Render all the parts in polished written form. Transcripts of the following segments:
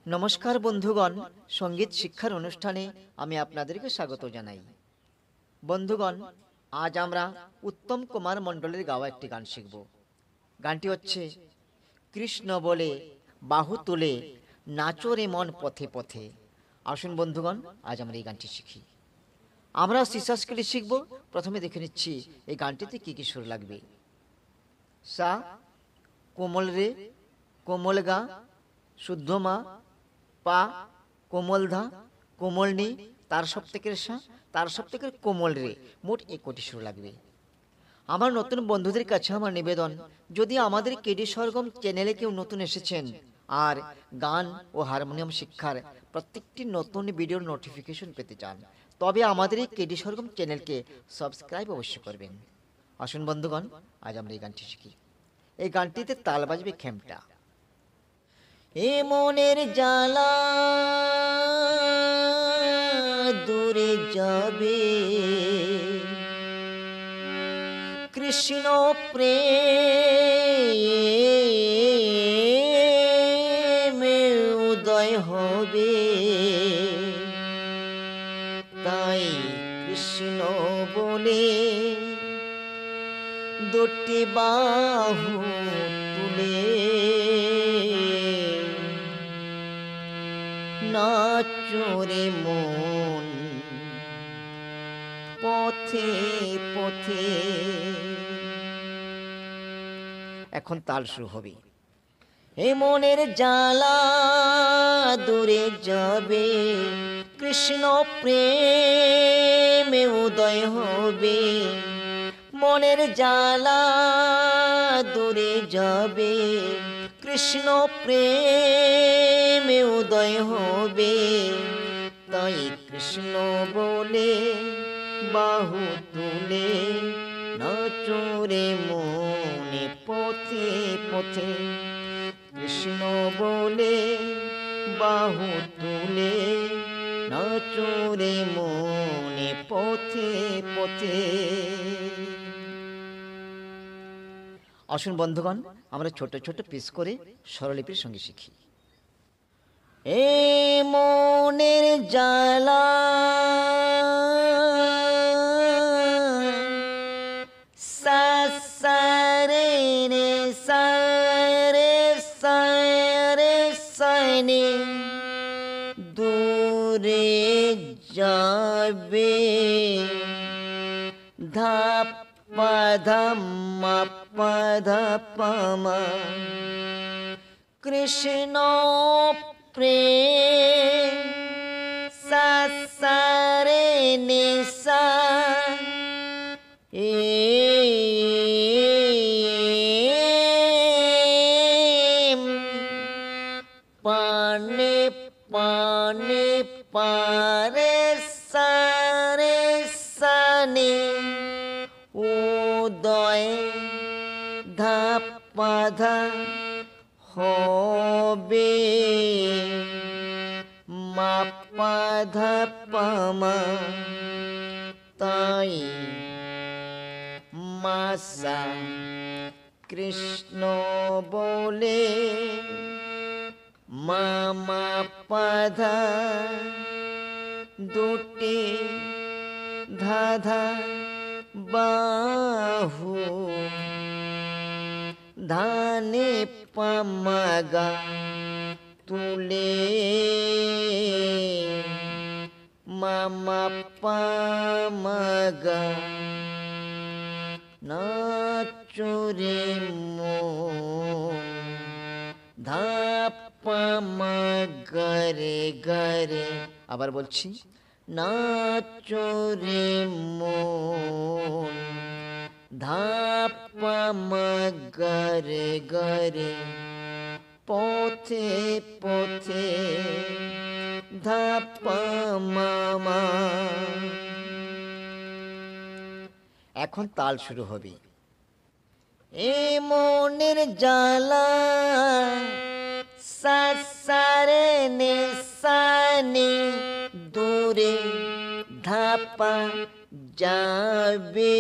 নমস্কার বন্ধুগণ, সঙ্গীত শিক্ষার অনুষ্ঠানে আমি আপনাদেরকে স্বাগত জানাই। বন্ধুগণ, আজ আমরা উত্তম কুমার মণ্ডলের গাওয়া একটি গান শিখব। গানটি হচ্ছে কৃষ্ণ বলে বাহু তুলে নাচরে মন পথে পথে। আসুন বন্ধুগণ, আজ আমরা এই গানটি শিখি। আমরা শিশাস্কেলে শিখব। প্রথমে দেখে নিচ্ছি এই গানটিতে কি কি সুর লাগবে। সা, কোমল রে, কোমল গা, শুদ্ধ মা, পা, কোমল ধা, কোমল নি, তার সপ্তকের সা, তার সপ্তকের কোমল রে, মোট 21টি সুর লাগবে। আমার নতুন বন্ধুদের কাছে আমার নিবেদন, যদি আমাদের কেডি সরগম চ্যানেলে কেউ নতুন এসেছেন আর গান ও হারমোনিয়াম শিক্ষার প্রত্যেকটি নতুন ভিডিওর নোটিফিকেশন পেতে চান, তবে আমাদের এই কেডি সরগম চ্যানেলকে সাবস্ক্রাইব অবশ্যই করবেন। আসুন বন্ধুগণ, আজ আমরা এই গানটি শিখি। এই গানটিতে তাল বাজবে খেমটা। এ মনের জ্বালা দূরে যাবে, কৃষ্ণ প্রেমে উদয় হবে, তাই কৃষ্ণ বলে দুটি বাহু তুলে নাচরে মন পথে পথে। এখন তাল শুরু হবে। এ মনের জ্বালা দূরে যাবে, কৃষ্ণ প্রেমে উদয় হবে, মনের জ্বালা দূরে যাবে, কৃষ্ণ প্রেমে উদয় হবে, তাই কৃষ্ণ বলে বাহু তুলে নাচরে মনে পথে পথে। কৃষ্ণ বলে বাহু তুলে নাচরে মনে পথে পথে। আসুন বন্ধুগণ, আমরা ছোট ছোট পিস করে স্বরলিপির সঙ্গে শিখি। এ মনের জ্বালা সা সা রে রে সা রে সা রে সা নে, দূরে যাবে, ধা পা ধা মা পা ধা পা মা, কৃষ্ণ প্রেম সা সা রে নে সা, এ পানে পানে পারে সা রে সা নে, উদয় ধা পা ধা হবে, মা পা ধা পা মা, তাই মা সা কৃষ্ণ বলে মা মা পা ধা দুটি ধা ধা বাহু, ধানে পামাগা তুলে মামা পামাগা নাচরে মন, ধাপা মাগরে গরে। আবার বলছি, নাচরে মন, ধাপা মাগরে গরে, পথে পথে ধাপা মামা। এখন তাল শুরু হবে। এ মনের জ্বালা সা সা রে নে সা নে, দূরে ধাপা যাবে,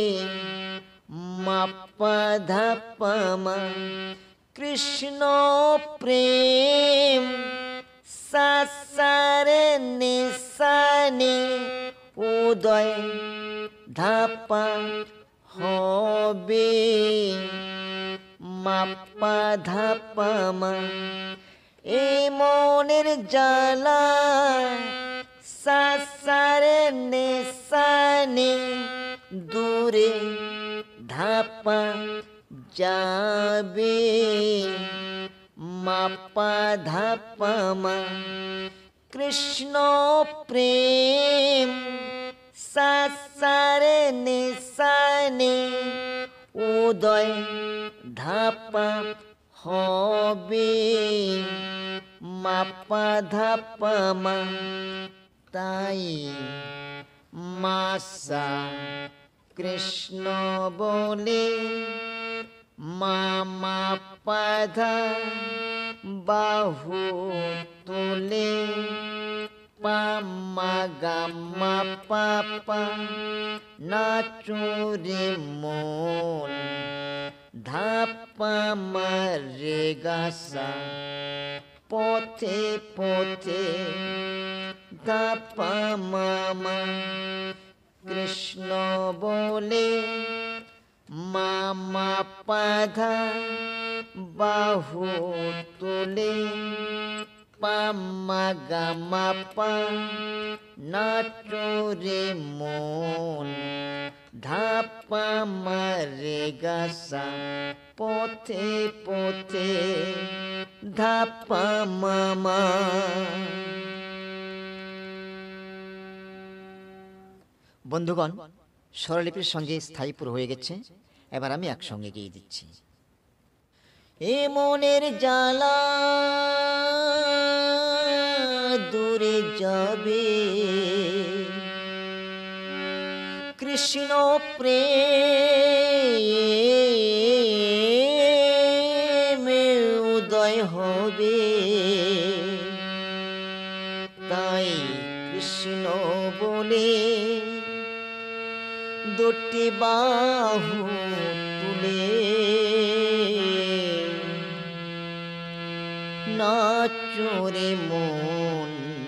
মা পা ধাপা মা, কৃষ্ণ প্রেম সানে উদয় ধাপা হবে মাপা ধাপা মা। এই মনের জ্বালা সাসারে নেশানে দূরে ধাপা যাবে মাপা ধাপা মা। কৃষ্ণ প্রেম সাসারে নেশানে উদয় ধাপা হবে মাপা ধাপা মা। তাই মাসা কৃষ্ণ বলে মামা পাধা বাহু তুলে পামা গামা পাপা নাচুরে মন ধাপা মারে গাসা পথে পথে ধাপা মামা। কৃষ্ণ বলে মামা পাধা বাহু তুলে পামা গামা পা নাচরে মন ধাপা মারে গাসা পথে পথে ধাপা মামা। বন্ধুগণ, স্বরলিপির সঙ্গে স্থায়ীপুর হয়ে গেছে। এবার আমি একসঙ্গে গিয়ে দিচ্ছি। এ মনের জ্বালা দূরে যাবে কৃষ্ণ প্রেমে উদয় হবে। তাই কৃষ্ণ বলে দুটি বাহু তুলে নাচরে মন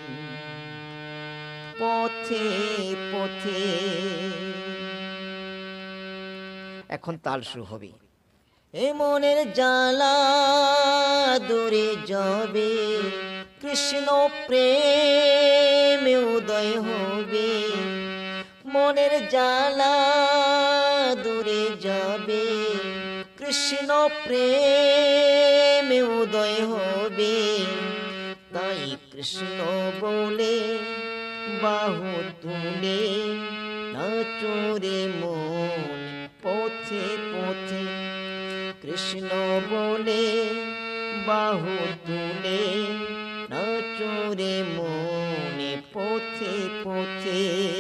পথে পথে। এখন তাল শুরু হবে। এ মনের জ্বালা দূরে যাবে কৃষ্ণ প্রেমে উদয় হবে। মনের জ্বালা দূরে যাবে কৃষ্ণ প্রেমে উদয় হবে। তাই কৃষ্ণ বলে বাহু তুলে নাচরে মন পথে পথে। কৃষ্ণ বলে বাহু তুলে নাচরে মন পথে পথে।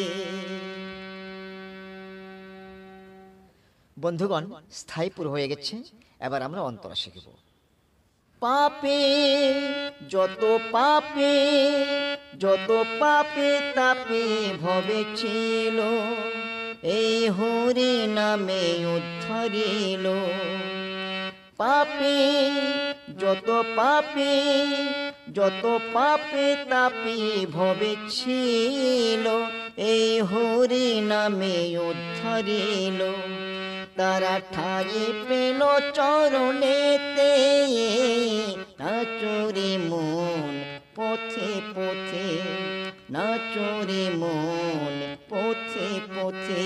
বন্ধুগণ, স্থায়ীপুর হয়ে গেছে। এবার আমরা অন্তরা শিখব। পাপে যত পাপে যত পাপে তাপে ভবে ছিল এই হরি নামে উদ্ধারিল। পাপে যত পাপে যত পাপে তাপে ভবে ছিল এই হরি নামে উদ্ধারিল। তারা ঠাই পেল চরণেতে নাচরে মন পথে পথে নাচরে মন পথে পথে।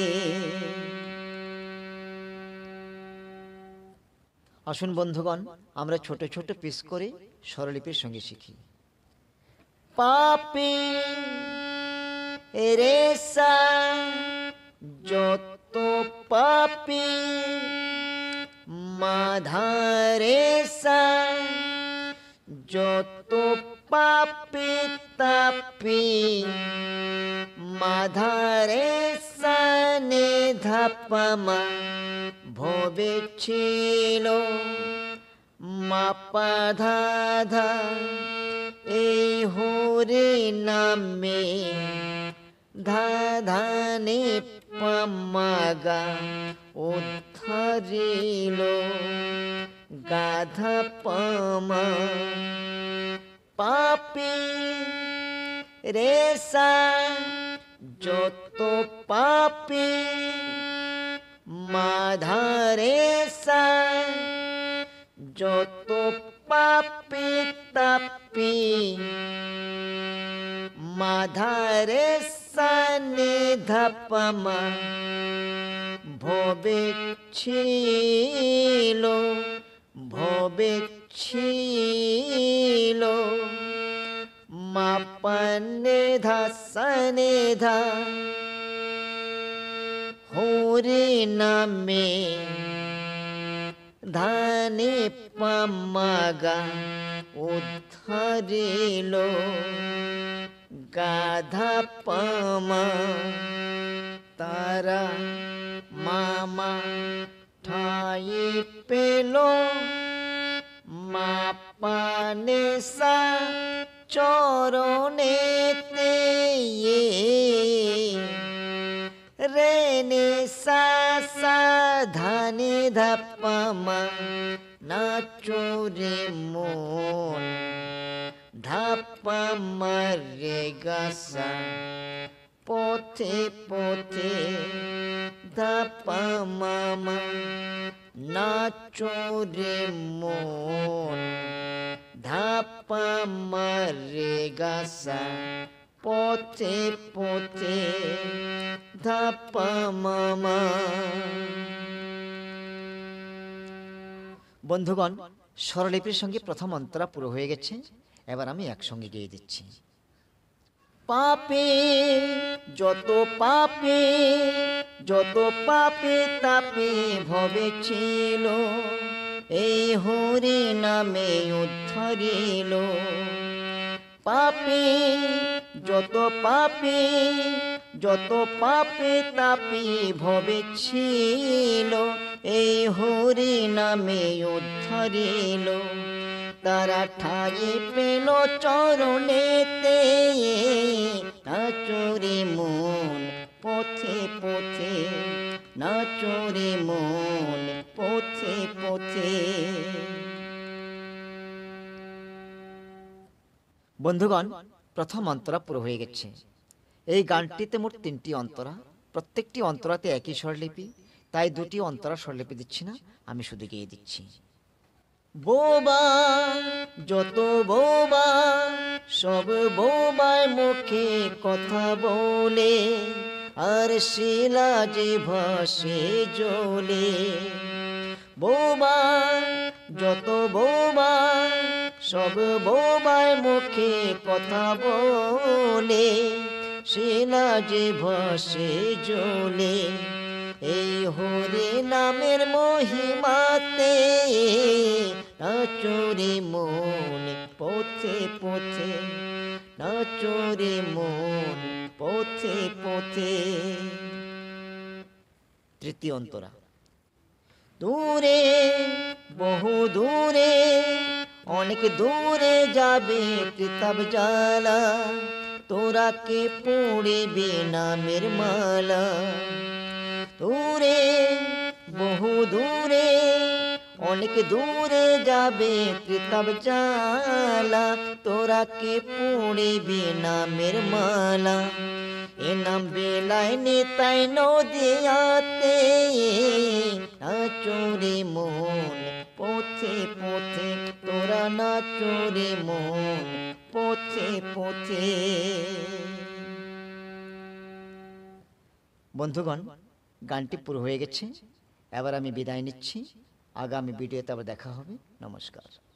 আসুন বন্ধুগণ, আমরা ছোট ছোট পিস করে স্বরলিপির সঙ্গে শিখি। পাপে রেসা যত পাপি মাধারে সা যত পাপি তাপি মাধারে সানে ধাপমা ভবে ছিল মাপা ধাধা এই হরে নামে ধাধানে পামাগা উদ্ধারিল গাধা পামা। পাপি রেসা যত পাপী মাধারে সা, যত পাপী তাপী মাধারে সা নিধাপমা ভবে ছিল, ভবে ছিল মাপনে ধা সনে ধা হরে নামে ধানে পামাগা উদ্ধারিল গাধা পামা তারা মামা ঠাই পেল মাপানে সা চরণেতে রে সা সা ধানে ধাপামা নাচো রে মন ধাপামা রে গাসা পথে পথে ধাপামা নাচো রে মন ধাপামা রে গাসা পথে পথে ধাপামা। বন্ধুগণ, স্বরলিপির সঙ্গে প্রথম অন্তরা পুরো হয়ে গেছে। এবার আমি একসঙ্গে গেয়ে দিচ্ছি। পাপে যত পাপে, যত পাপে তাপে ভবে ছিল, এই হরি নামে উদ্ধারিল। পাপে যত পাপে, যত পাপে তাপে ভবে ছিল, এই হরি নামে উদ্ধারিল। তারা ঠাই পেল চরণেতে, নাচরে মন পথে পথে, নাচরে মন পথে পথে। বন্ধুগণ, প্রথম অন্তরা পুরো হয়ে গেছে। এই গানটিতে মোট 3টি অন্তরা, প্রত্যেকটি অন্তরাতে একই স্বরলিপি, তাই 2টি অন্তরা স্বরলিপি দিচ্ছি না, আমি শুধু গেয়ে দিচ্ছি। বোবা যত বোবা, সব বোবায় মুখে কথা বলে, আর শিলা যে ভাসে জলে। বোবা যত বোবা, সব বোবায় মুখে কথা বলে, শিলা যে ভাসে জলে। এই হরি নামের মহিমাতে, নাচরে মন পথে পথে, নাচরে মন পথে পথে। তৃতীয় অন্তরা। দূরে বহু দূরে, অনেক দূরে যাবে কিতাব জ্বালা, তোরা কে পড়িবে নামের মালা। দূরে বহু দূরে, অনেক দূরে যাবে কিতাব জ্বালা, তোরা কে পড়িবে নামের মালা। এ নাম বেলায় নিতাই নদিয়াতে, নাচরে মন পথে পথে, তোরা নাচরে মন পথে পথে। বন্ধুগণ, গানটি পুরো হয়ে গেছে। এবার আমি বিদায় নিচ্ছি। আগামী ভিডিওতে আবার দেখা হবে। নমস্কার।